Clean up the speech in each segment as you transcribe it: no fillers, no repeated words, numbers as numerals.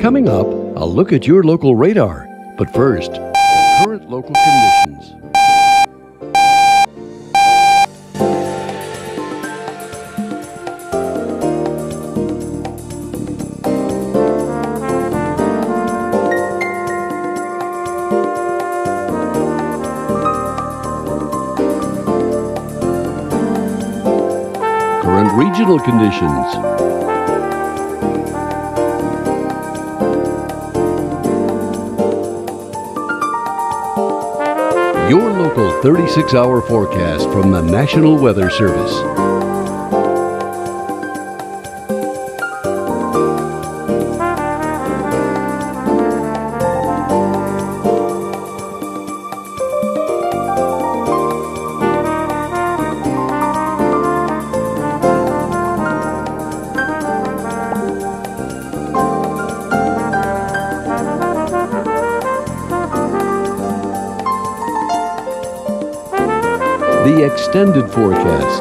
Coming up, a look at your local radar. But first, current local conditions. Current regional conditions. Your local 36-hour forecast from the National Weather Service. The extended forecast.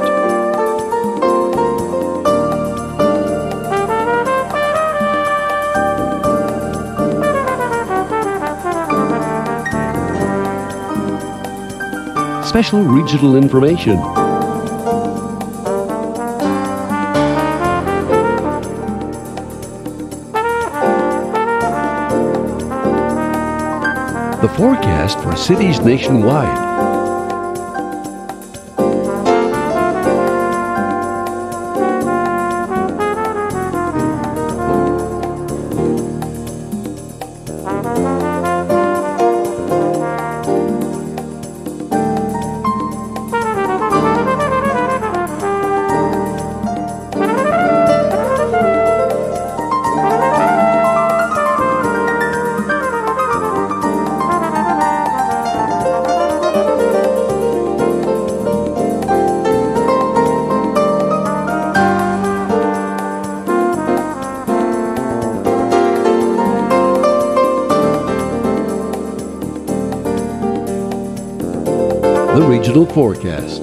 Special regional information. The forecast for cities nationwide. The regional forecast.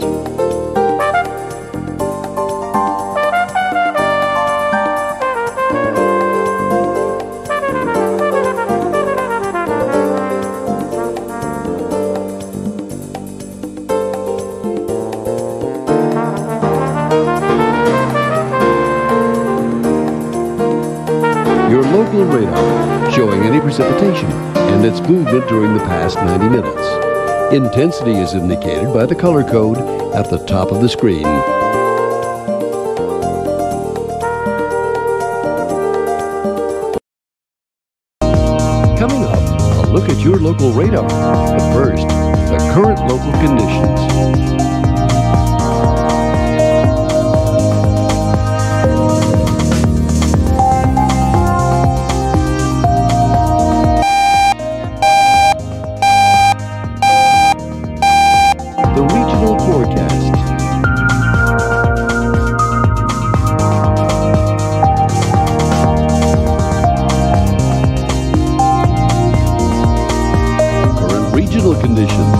Your local radar showing any precipitation and its movement during the past 90 minutes. Intensity is indicated by the color code at the top of the screen. Coming up, a look at your local radar. But first, the current local conditions. The regional forecast. Current regional conditions.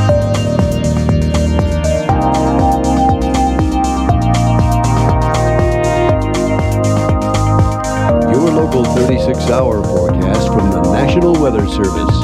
Your local 36-hour forecast from the National Weather Service.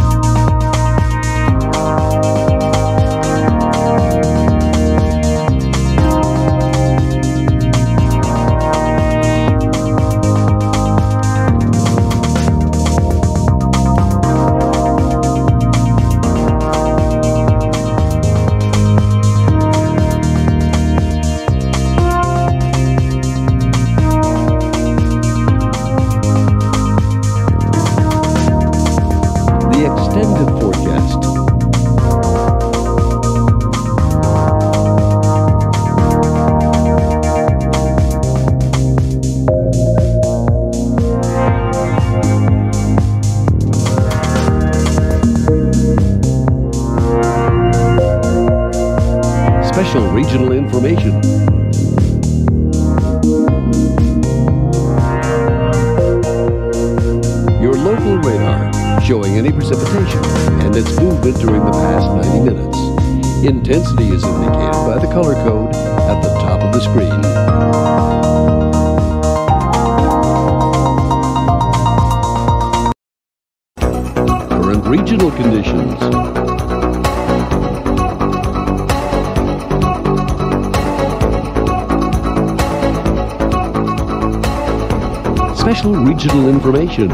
Extended forecast. Special regional information. Your local radar showing any precipitation and its movement during the past 90 minutes. Intensity is indicated by the color code at the top of the screen. regional conditions. Special regional information.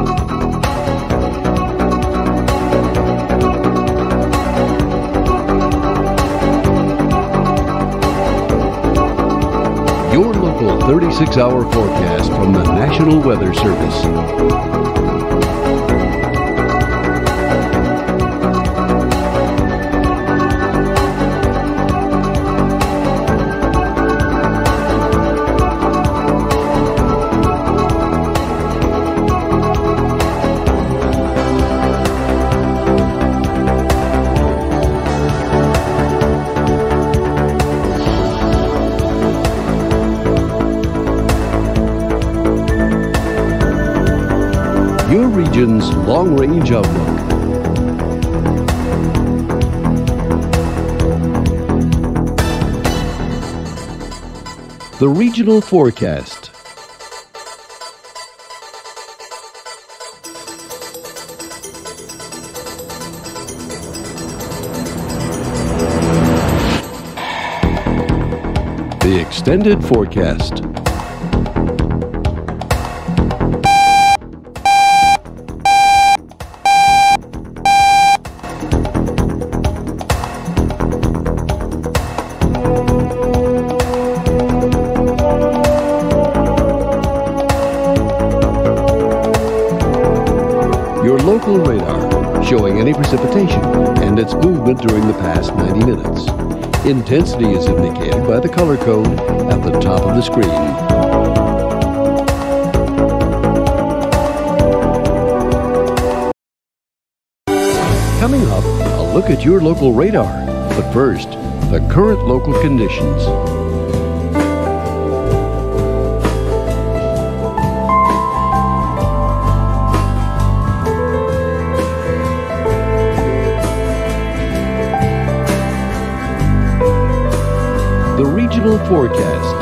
Your local 36-hour forecast from the National Weather Service. Your region's long-range outlook. The regional forecast. The extended forecast. Your local radar, showing any precipitation and its movement during the past 90 minutes. Intensity is indicated by the color code at the top of the screen. Coming up, a look at your local radar. But first, the current local conditions. The regional forecast.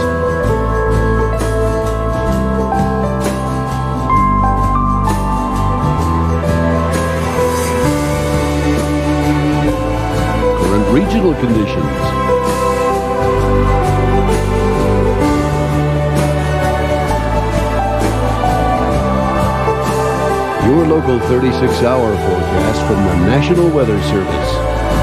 Current regional conditions. Your local 36-hour forecast from the National Weather Service.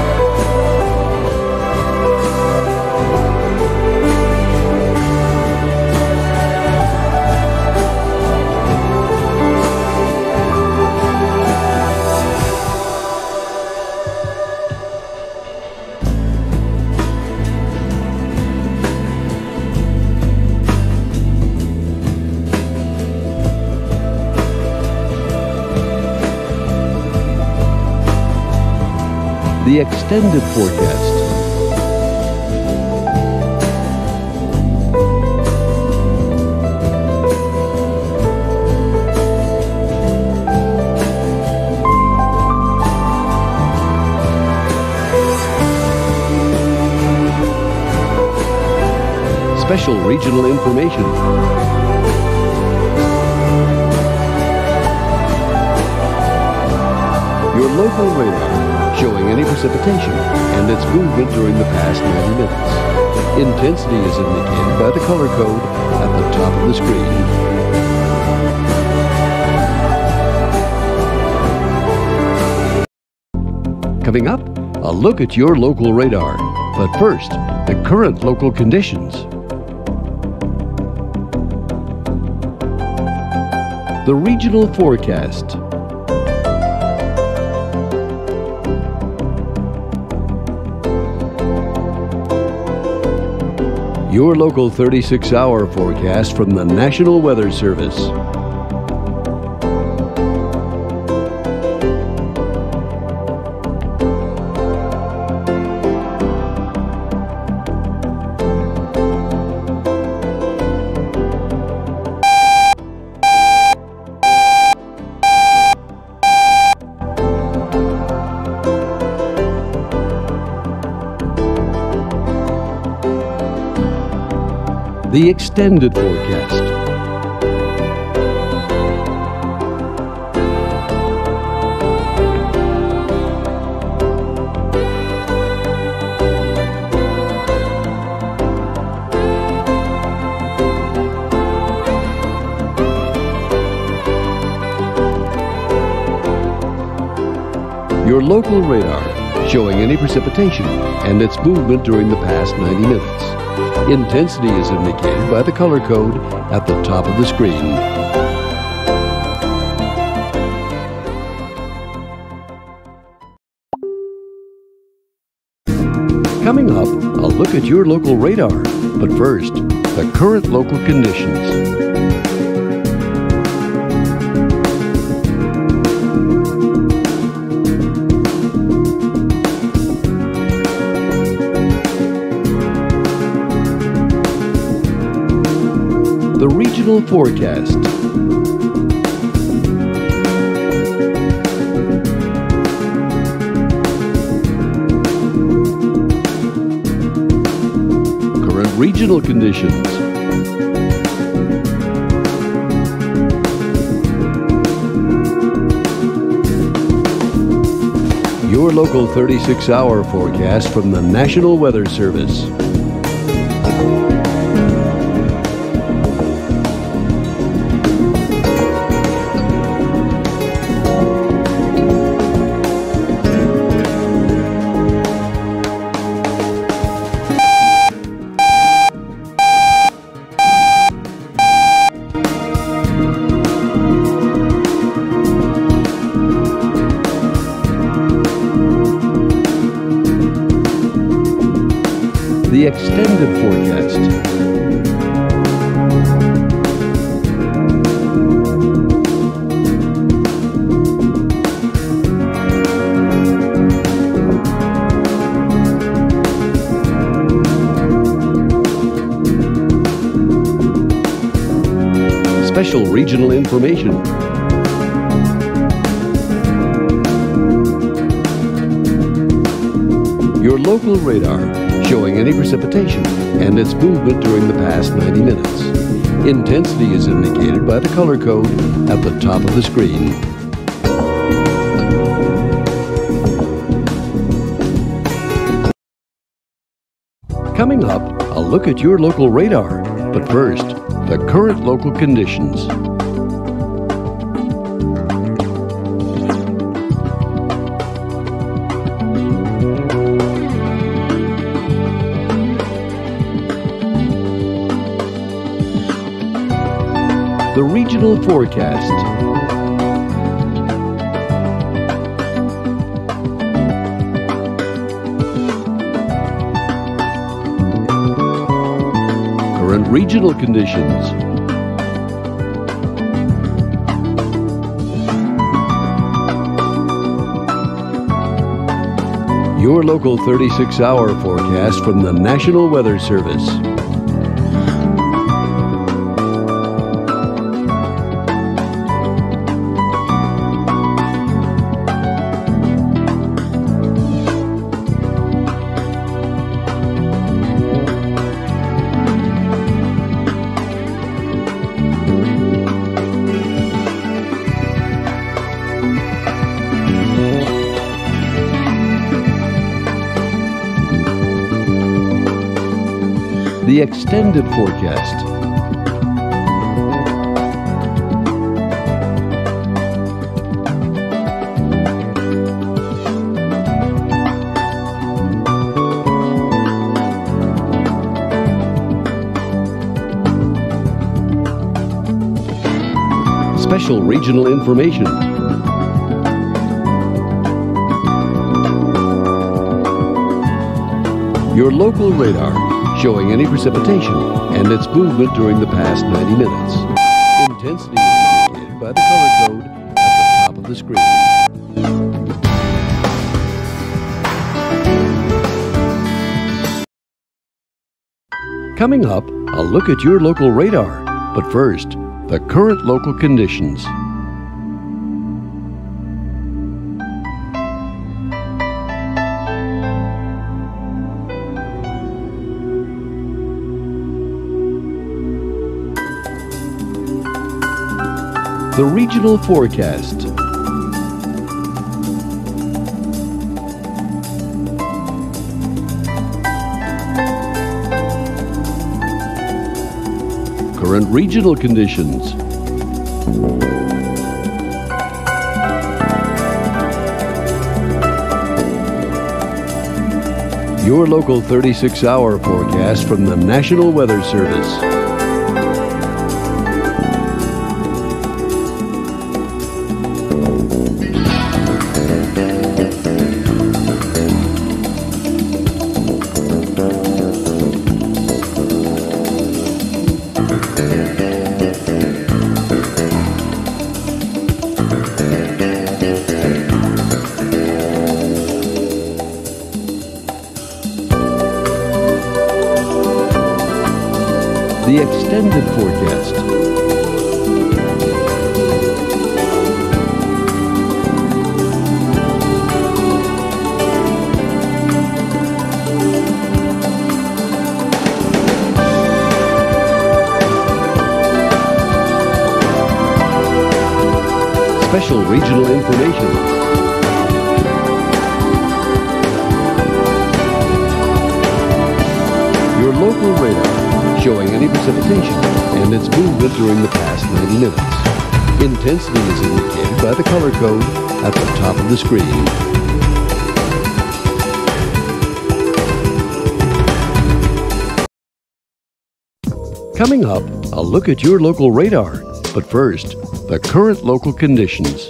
The extended forecast. Special regional information. Your local radar, showing any precipitation and its movement during the past 90 minutes. Intensity is indicated by the color code at the top of the screen. Coming up, a look at your local radar. But first, the current local conditions. The regional forecast. Your local 36-hour forecast from the National Weather Service. The extended forecast. Your local radar, showing any precipitation and its movement during the past 90 minutes. Intensity is indicated by the color code at the top of the screen. Coming up, a look at your local radar. But first, the current local conditions. The regional forecast. Current regional conditions. Your local 36-hour forecast from the National Weather Service. The extended forecast. Special regional information. Your local radar, showing any precipitation and its movement during the past 90 minutes. Intensity is indicated by the color code at the top of the screen. Coming up, a look at your local radar. But first, the current local conditions. The regional forecast. Current regional conditions. Your local 36-hour forecast from the National Weather Service. The extended forecast. Special regional information. Your local radar, showing any precipitation and its movement during the past 90 minutes. Intensity is indicated by the color code at the top of the screen. Coming up, a look at your local radar. But first, the current local conditions. The regional forecast. Current regional conditions. your local 36-hour forecast from the National Weather Service. The extended forecast. Special regional information. Your local radar showing any precipitation and its movement during the past 90 minutes. Intensity is indicated by the color code at the top of the screen. Coming up, a look at your local radar. But first, the current local conditions.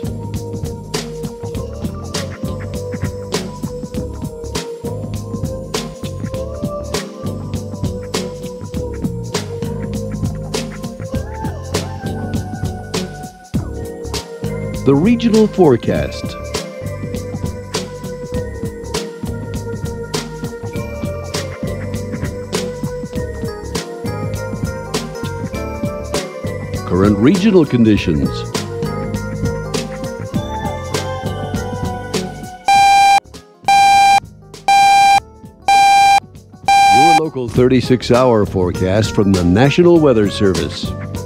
The regional forecast. Current regional conditions. Your local 36-hour forecast from the National Weather Service.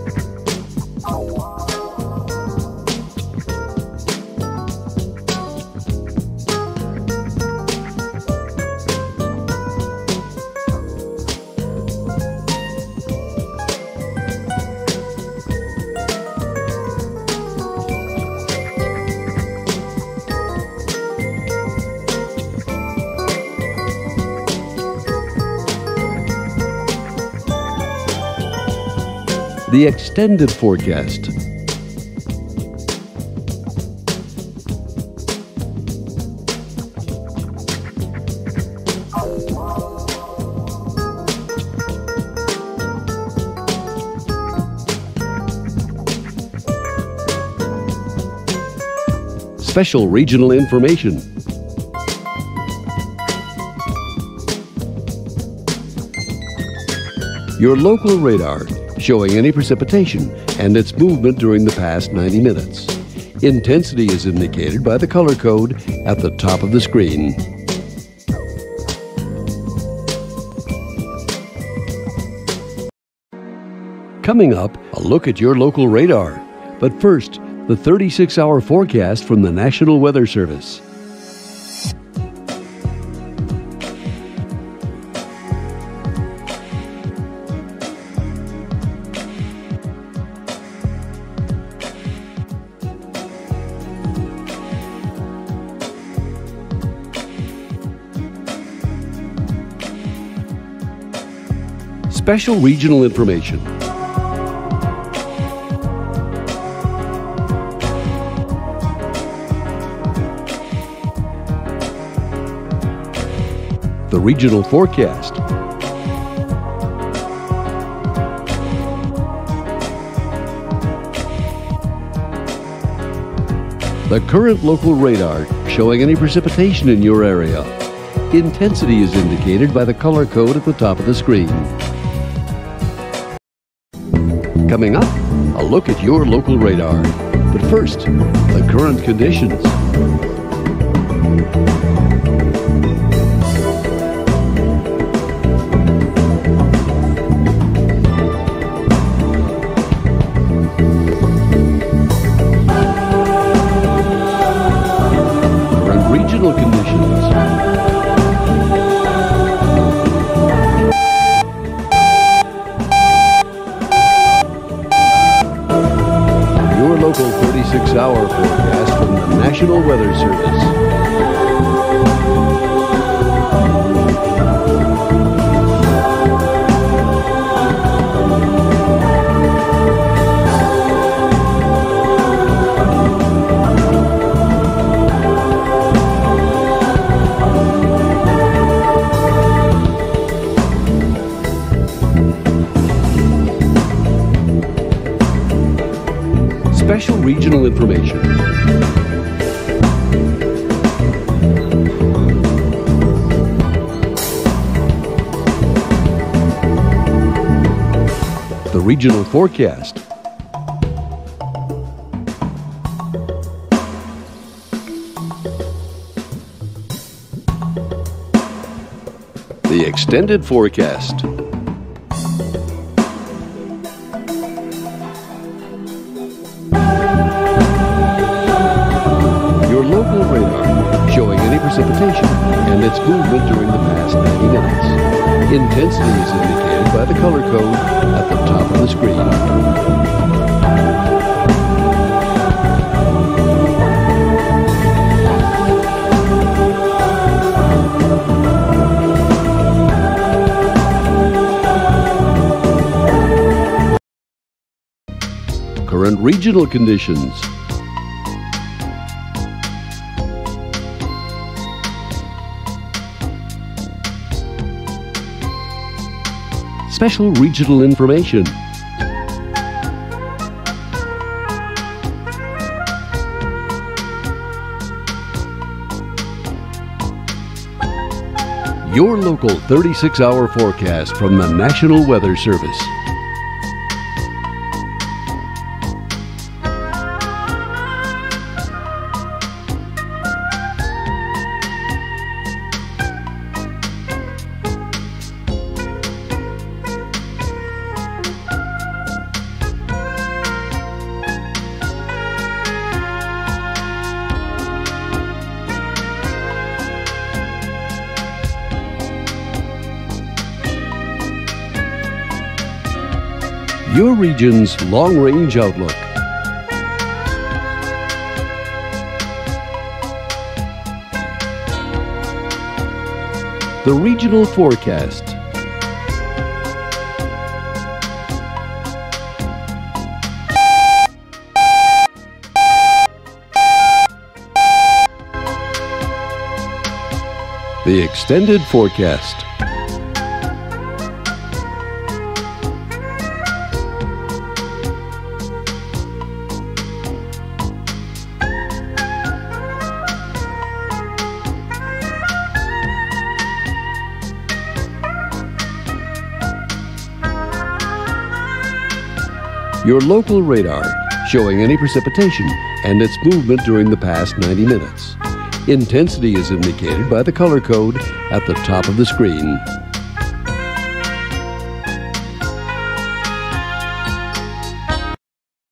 The extended forecast. Special regional information. Your local radar showing any precipitation and its movement during the past 90 minutes. Intensity is indicated by the color code at the top of the screen. Coming up, a look at your local radar. But first, the 36-hour forecast from the National Weather Service. Special regional information. The regional forecast. The current local radar showing any precipitation in your area. Intensity is indicated by the color code at the top of the screen. Coming up, a look at your local radar. But first, the current conditions. Current regional conditions. Local 36-hour forecast from the National Weather Service. regional information. The regional forecast. The extended forecast. Your local radar, showing any precipitation and its movement during the past 90 minutes. Intensity is indicated by the color code at the top of the screen. Current regional conditions. Special regional information. Your local 36-hour forecast from the National Weather Service. Your region's long-range outlook. The regional forecast. The extended forecast. Your local radar, showing any precipitation and its movement during the past 90 minutes. Intensity is indicated by the color code at the top of the screen.